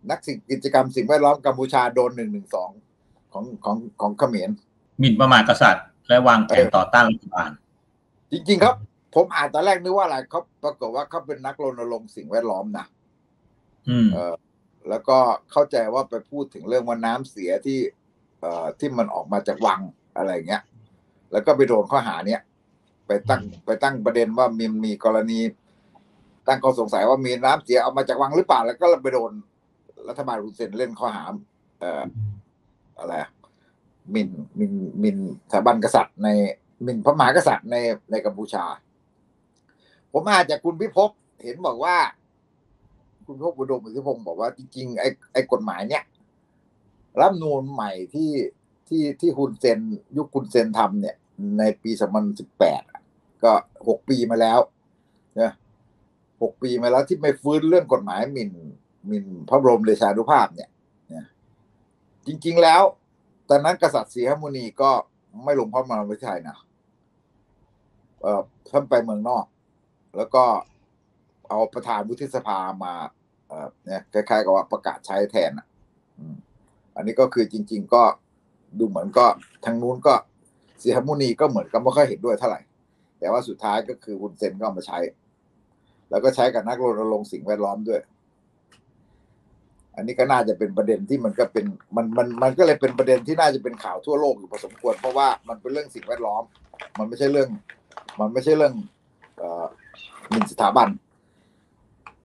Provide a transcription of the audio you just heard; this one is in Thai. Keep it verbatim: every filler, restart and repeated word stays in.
นักกิจกรรมสิ่งแวดล้อมกัมพูชาโดนหนึ่งหนึ่งสองของของของเขมรหมิ่นประมาทกษัตริย์และวางแผนต่อต้านรัฐบาลจริงๆครับผมอ่านตอนแรกนึกว่าอะไรเขาปรากฏว่าเขาเป็นนักรณรงค์สิ่งแวดล้อมนะอืมเออแล้วก็เข้าใจว่าไปพูดถึงเรื่องว่าน้ำเสียที่เอ่อที่มันออกมาจากวังอะไรเงี้ยแล้วก็ไปโดนข้อหาเนี้ยไปตั้งไปตั้งประเด็นว่ามีมีกรณีตั้งข้อสงสัยว่ามีน้ำเสียเอามาจากวังหรือเปล่าแล้วก็ไปโดนรัฐบาลฮุนเซนเล่นข้อหาเอ่ออะไรหมิ่นหมิ่นหมิ่นสถาบันกษัตริย์ในหมิ่นพระมหากษัตริย์ในในกัมพูชาผมอาจจะคุณพิภพเห็นบอกว่าคุณพิภพอุดมอิทธิพงศ์บอกว่าจริงๆไอ้ไอ้กฎหมายเนี้ยรัฐธรรมนูญใหม่ที่ที่ที่ฮุนเซนยุคฮุนเซนทำเนี่ยในปีสองพันสิบแปดก็หกปีมาแล้วนะหกปีมาแล้วที่ไม่ฟื้นเรื่องกฎหมายหมิ่นหมิ่นพระบรมเดชานุภาพเนี่ยนะจริงๆแล้วตอนนั้นกษัตริย์ศรีหมุนีก็ไม่ลงพระบรมราชานะเอ่อท่านไปเมืองนอกแล้วก็เอาประธานวุฒิสภามาเอ่อเนี่ยคล้ายๆกับว่าประกาศใช้แทนอ่ะอันนี้ก็คือจริงๆก็ดูเหมือนก็ทางนู้นก็ศรีหมุนีก็เหมือนกับไม่ค่อยเห็นด้วยเท่าไหร่แต่ว่าสุดท้ายก็คือฮุนเซนก็เอามาใช้แล้วก็ใช้กับนักรณรงค์สิ่งแวดล้อมด้วยอันนี้ก็น่าจะเป็นประเด็นที่มันก็เป็นมันมันมันก็เลยเป็นประเด็นที่น่าจะเป็นข่าวทั่วโลกอยู่พอสมควรเพราะว่ามันเป็นเรื่องสิ่งแวดล้อมมันไม่ใช่เรื่องมันไม่ใช่เรื่องเอ่อหมิ่นสถาบัน